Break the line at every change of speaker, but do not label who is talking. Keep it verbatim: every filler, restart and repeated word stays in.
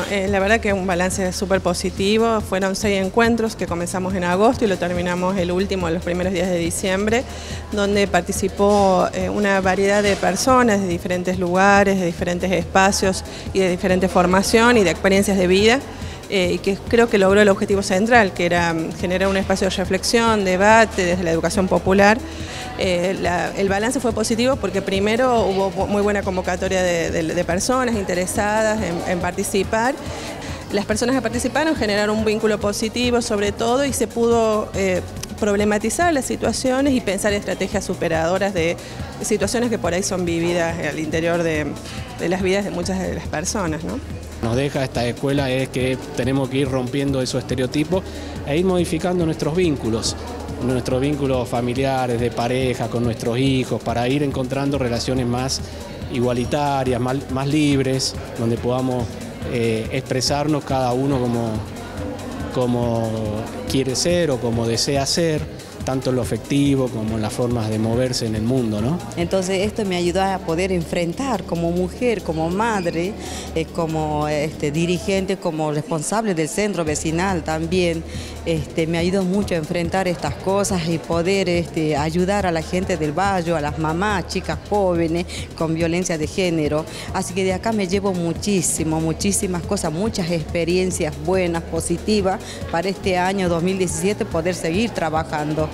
eh, la verdad que un balance súper positivo. Fueron seis encuentros que comenzamos en agosto y lo terminamos el último en los primeros días de diciembre, donde participó eh, una variedad de personas de diferentes lugares, de diferentes espacios y de diferente formación y de experiencias de vida. Eh, y que creo que logró el objetivo central, que era generar un espacio de reflexión, debate desde la educación popular. Eh, la, el balance fue positivo porque primero hubo muy buena convocatoria de, de, de personas interesadas en, en participar. Las personas que participaron generaron un vínculo positivo sobre todo y se pudo eh, problematizar las situaciones y pensar estrategias superadoras de situaciones que por ahí son vividas al interior de, de las vidas de muchas de las personas, ¿no?
Nos deja esta escuela es que tenemos que ir rompiendo esos estereotipos e ir modificando nuestros vínculos, nuestros vínculos familiares, de pareja, con nuestros hijos, para ir encontrando relaciones más igualitarias, más, más libres, donde podamos eh, expresarnos cada uno como, como quiere ser o como desea ser, tanto en lo afectivo como en las formas de moverse en el mundo, ¿no?
Entonces esto me ayudó a poder enfrentar como mujer, como madre, eh, como este, dirigente, como responsable del centro vecinal también. Este, me ayudó mucho a enfrentar estas cosas y poder este, ayudar a la gente del barrio, a las mamás, chicas jóvenes con violencia de género. Así que de acá me llevo muchísimo, muchísimas cosas, muchas experiencias buenas, positivas para este año dos mil diecisiete poder seguir trabajando.